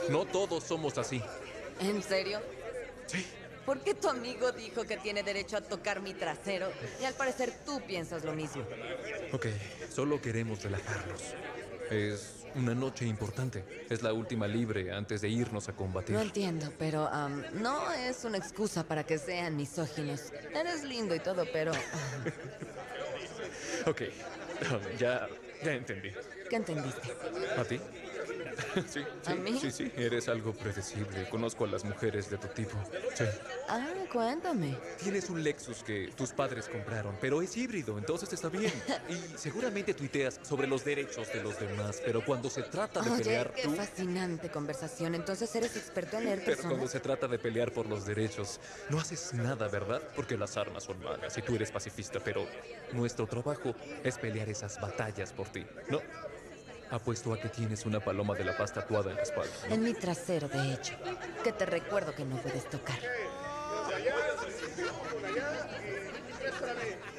No todos somos así. ¿En serio? Sí. ¿Por qué tu amigo dijo que tiene derecho a tocar mi trasero? Y al parecer tú piensas lo mismo. Ok, solo queremos relajarnos. Es una noche importante. Es la última libre antes de irnos a combatir. No entiendo, pero no es una excusa para que sean misóginos. Eres lindo y todo, pero... Ok, ya entendí. ¿Qué entendiste? ¿A ti? Sí, ¿A mí? sí, eres algo predecible. Conozco a las mujeres de tu tipo. Sí. Ah, cuéntame. Tienes un Lexus que tus padres compraron, pero es híbrido, entonces está bien. Y seguramente tuiteas sobre los derechos de los demás, pero cuando se trata de Oye, pelear qué tú... fascinante conversación. Entonces eres experto en leer Pero cuando personas. se trata de pelear por los derechos, no haces nada, ¿verdad? Porque las armas son malas y tú eres pacifista, pero nuestro trabajo es pelear esas batallas por ti, ¿no? Apuesto a que tienes una paloma de la paz tatuada en la espalda, ¿no? En mi trasero, de hecho. Que te recuerdo que no puedes tocar. Allá, allá, allá,